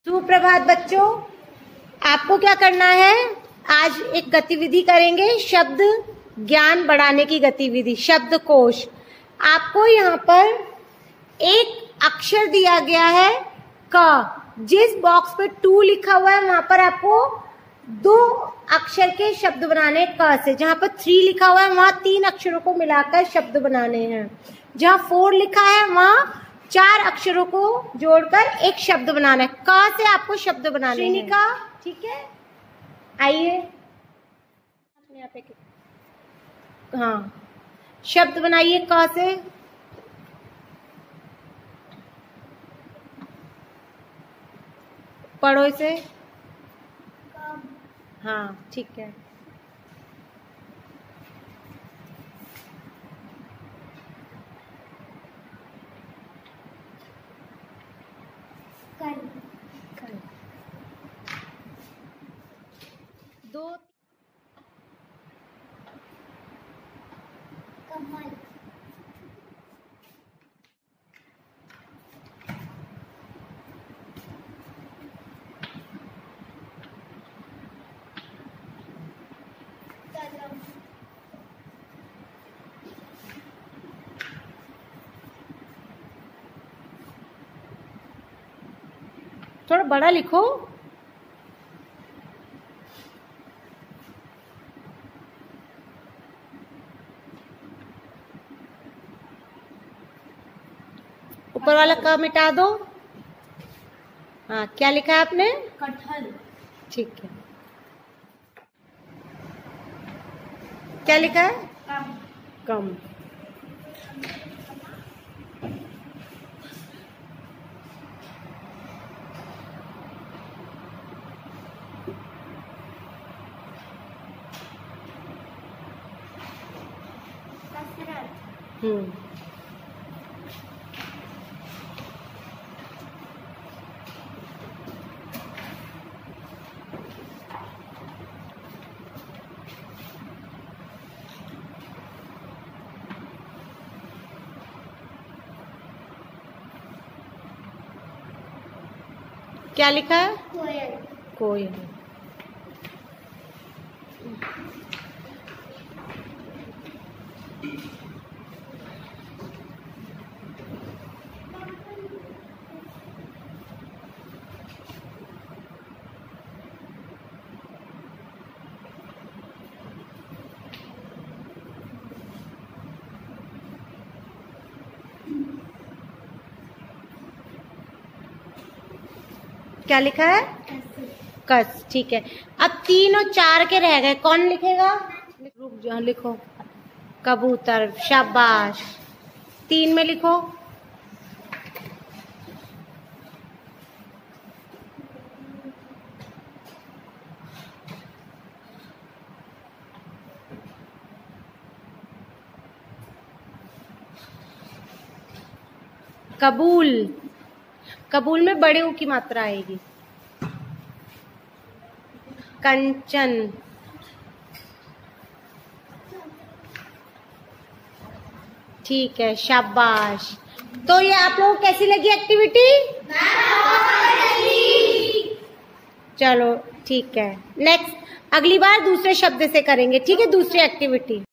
सुप्रभात बच्चों, आपको क्या करना है? आज एक गतिविधि करेंगे, शब्द ज्ञान बढ़ाने की गतिविधि, शब्दकोश। आपको यहाँ पर एक अक्षर दिया गया है क। जिस बॉक्स पे 2 लिखा हुआ है वहां पर आपको 2 अक्षर के शब्द बनाने क से। जहां पर 3 लिखा हुआ है वहां 3 अक्षरों को मिलाकर शब्द बनाने हैं। जहां 4 लिखा है वहां 4 अक्षरों को जोड़कर एक शब्द बनाना है। क से आपको शब्द बनाने हैं। श्रीनिका, ठीक है, आइए। हाँ, शब्द बनाइए क से। पढ़ो इसे। हाँ, ठीक है। कल 2 कमल, थोड़ा बड़ा लिखो। ऊपर वाला क मिटा दो। हाँ, क्या लिखा है आपने? कटहल, ठीक है। क्या लिखा है? कम। क्या लिखा है? कोयल। कोयल। क्या लिखा है? कस, ठीक है। अब 3 और 4 के रह गए, कौन लिखेगा? रुक जाओ, लिखो। कबूतर, शाबाश। 3 में लिखो। कबूल, कबूल में बड़े ऊ की मात्रा आएगी। कंचन, ठीक है, शाबाश। तो ये आप लोगों को कैसी लगी एक्टिविटी? चलो ठीक है, नेक्स्ट अगली बार दूसरे शब्द से करेंगे, ठीक है, दूसरी एक्टिविटी।